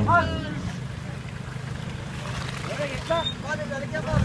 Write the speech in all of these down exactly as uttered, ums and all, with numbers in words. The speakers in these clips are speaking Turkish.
Al. Nereye git lan? Hadi delik yapalım.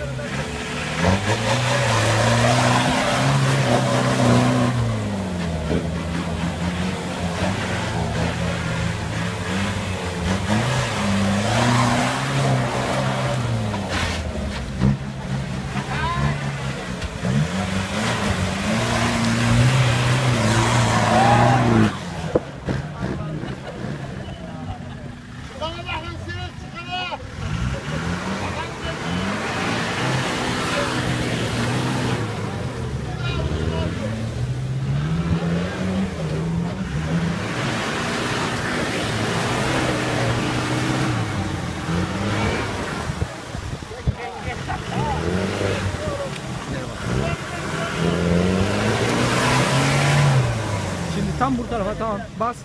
Tam bu tarafa, tamam, bas.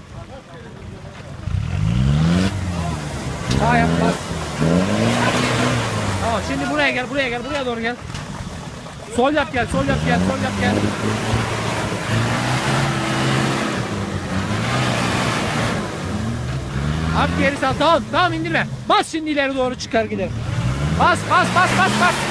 Sağ yap, bas. Tamam, şimdi buraya gel, buraya gel, buraya doğru gel. Sol yap gel, sol yap gel, sol yap gel. Abi geri sal, tamam, tamam, indirme. Bas şimdi ileri doğru çıkar gidelim. Bas, bas, bas, bas, bas.